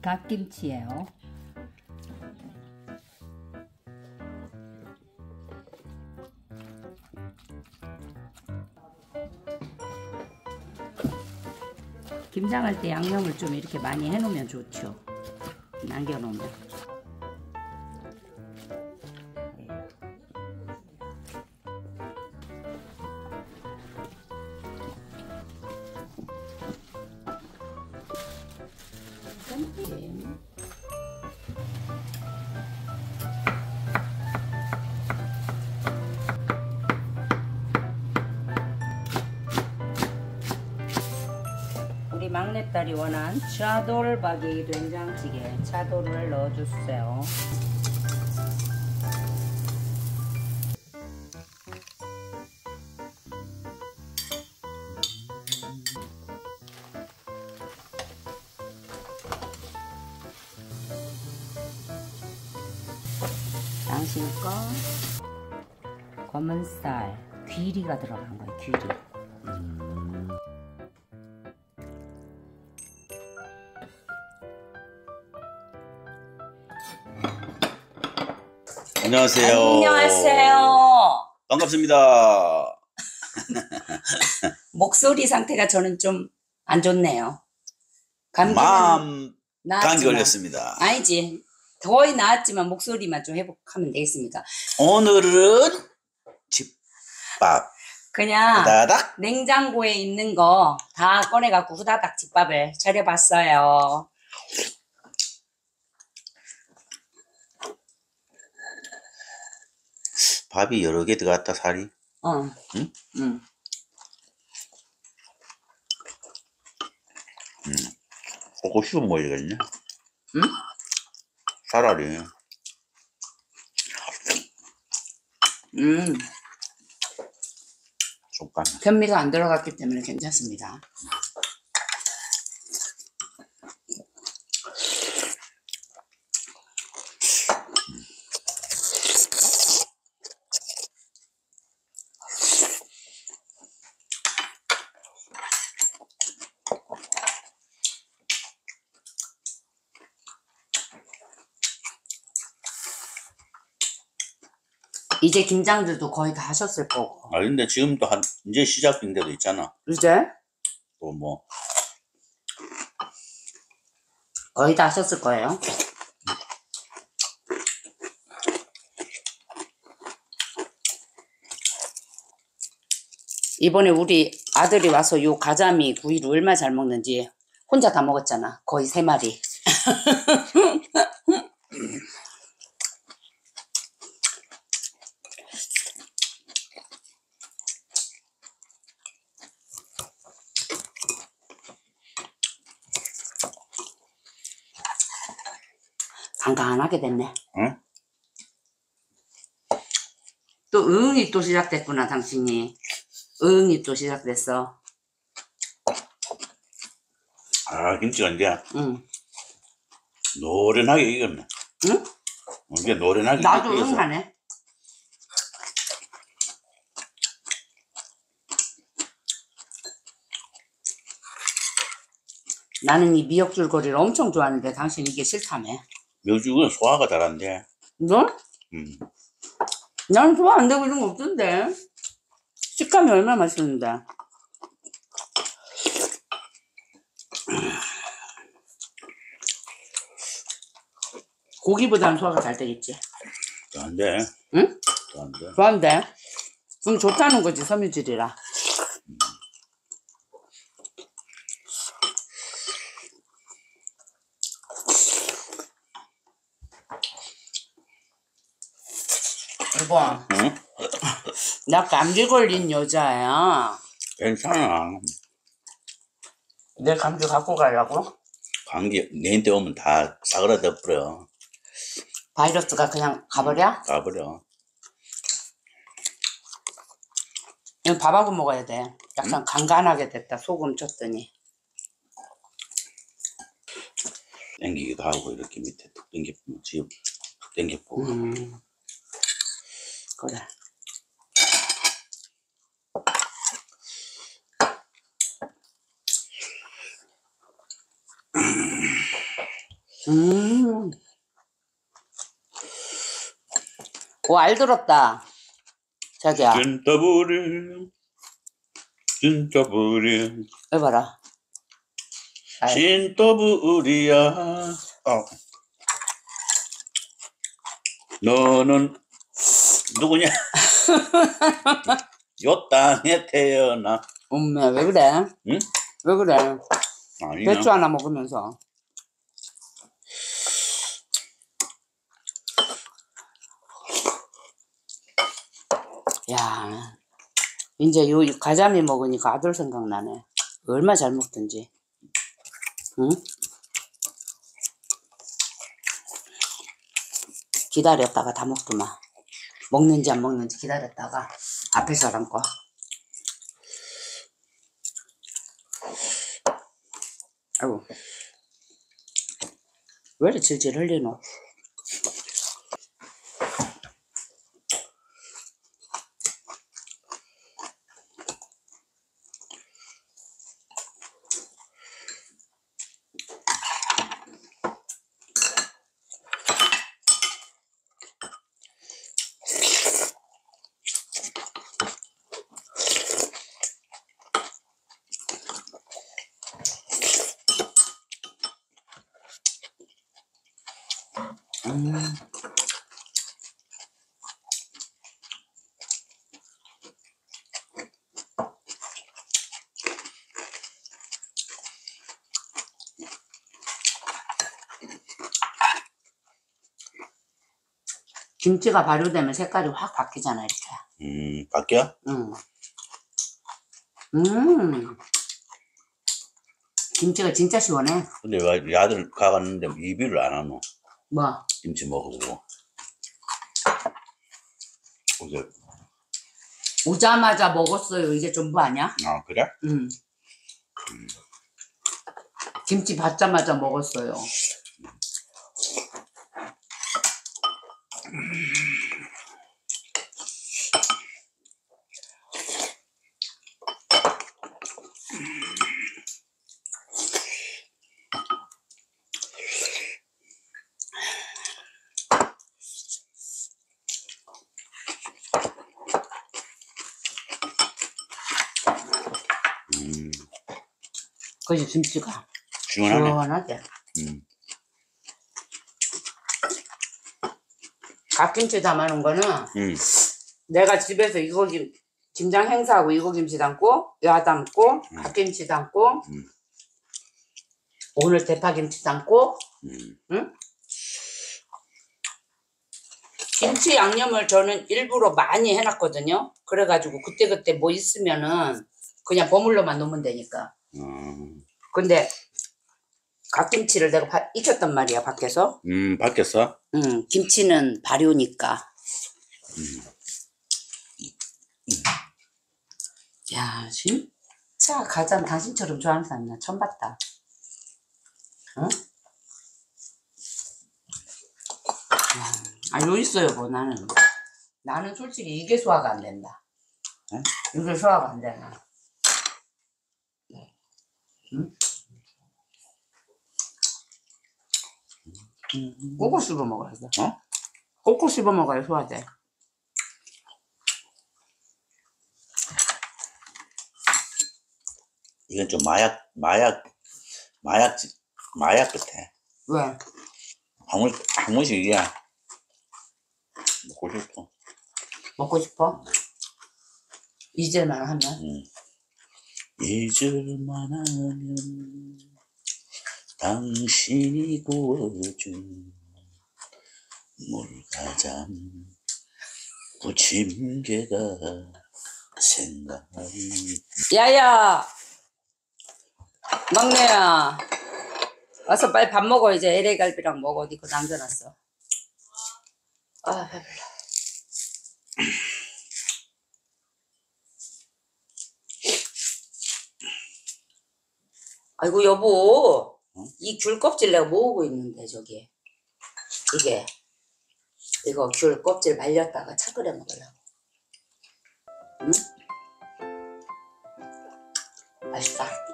갓김치예요. 김장할 때 양념을 좀 이렇게 많이 해놓으면 좋죠. 남겨놓으면. 우리 막내딸이 원한 차돌박이 된장찌개, 차돌을 넣어주세요. 당신 거 검은쌀, 귀리가 들어간 거예요. 귀리. 안녕하세요. 안녕하세요. 반갑습니다. 목소리 상태가 저는 좀 안 좋네요. 감기 걸렸습니다. 아니지. 거의 나았지만 목소리만 좀 회복하면 되겠습니까? 오늘은 집밥. 그냥 후다닥. 냉장고에 있는 거 다 꺼내갖고 후다닥 집밥을 차려봤어요. 밥이 여러 개 들어갔다 살이. 응? 응. 그거 씹어 먹어야겠네. 응? 차라리. 족간. 현미가 안 들어갔기 때문에 괜찮습니다. 이제 김장들도 거의 다 하셨을 거고. 아 근데 지금도 이제 시작된 데도 있잖아. 이제? 또 뭐. 거의 다 하셨을 거예요. 이번에 우리 아들이 와서 요 가자미 구이를 얼마나 잘 먹는지 혼자 다 먹었잖아. 거의 3마리. 간간하게 됐네. 응? 또 응이 또 시작됐구나, 당신이. 응이 또 시작됐어. 아 김치가 이제 응. 노련하게 익었네. 응? 이게 노련하게 나도 익어서. 응하네. 나는 이 미역줄거리를 엄청 좋아하는데 당신 이게 싫다며. 미역죽은 소화가 잘한대. 너? 나는 소화 안 되고 이런 거 없던데. 식감이 얼마나 맛있는데. 고기보다는 소화가 잘 되겠지. 안 돼. 응? 안 돼. 좋아한대. 그럼 좋다는 거지, 섬유질이라. 여보, 응? 나 감기 걸린 여자야. 괜찮아. 내 감기 갖고 가려고? 감기 내한테 오면 다 사그라져 버려. 바이러스가 그냥 가버려? 가버려. 이건 밥하고 먹어야 돼. 약간 간간하게 됐다. 소금 쳤더니. 땡기기도 하고 이렇게 밑에 툭 당겨보면 툭 당겨보고. 그래. 오, 알들었다. 자기야. 진짜 부리 진짜 부리 해봐라. 진짜 부리야. 너는 누구냐? 요 땅에 태어나. 엄마, 왜 그래? 응? 왜 그래? 아니야. 배추 하나 먹으면서. 야, 이제 요 가자미 먹으니까 아들 생각나네. 얼마 잘 먹던지. 응? 기다렸다가 다 먹더만. 먹는지 안 먹는지 기다렸다가 앞에 사람 거. 아이고. 왜 이렇게 질질 흘리노? 김치가 발효되면 색깔이 확 바뀌잖아, 이렇게. 바뀌어? 응. 김치가 진짜 시원해. 근데 왜 아들 가갔는데 리뷰를 안 하노? 뭐? 김치 먹어보고. 어제. 오자마자 먹었어요. 이게 전부 아니야? 아, 그래? 응. 김치 받자마자 먹었어요. 그지 김치가 시원하네. 시원하게. 갓김치 담아놓은 거는 내가 집에서 이거 김장 행사하고 이거 김치 담고 야 담고 갓김치 담고 오늘 대파김치 담고 응? 김치 양념을 저는 일부러 많이 해놨거든요. 그래가지고 그때그때 뭐 있으면은 그냥 버물러만 놓으면 되니까. 근데 갓김치를 내가 익혔단 말이야, 밖에서. 밖에서? 김치는 발효니까. 야, 진짜 가자미 당신처럼 좋아하는 사람 나 처음 봤다. 응? 아, 요 있어요, 뭐, 나는 솔직히 이게 소화가 안 된다. 응? 이게 소화가 안 되나. 응? 꼭꼭 씹어 먹어야 돼. 어? 꼭꼭 씹어 먹어야 소화돼. 이건 좀 마약 같아. 왜? 한 번씩 이게 먹고 싶어. 먹고 싶어? 잊을만 하면? 잊을만 하면 당신이 구워준 물가장 부침개가 생각이. 야야! 막내야. 와서 빨리 밥 먹어. 이제 LA 갈비랑 먹어. 니 거 남겨놨어. 아, 배불러. 아이고, 여보. 이 귤 껍질 내가 모으고 있는데, 저기. 이거 귤 껍질 말렸다가 차 끓여 먹으려고. 응? 맛있다.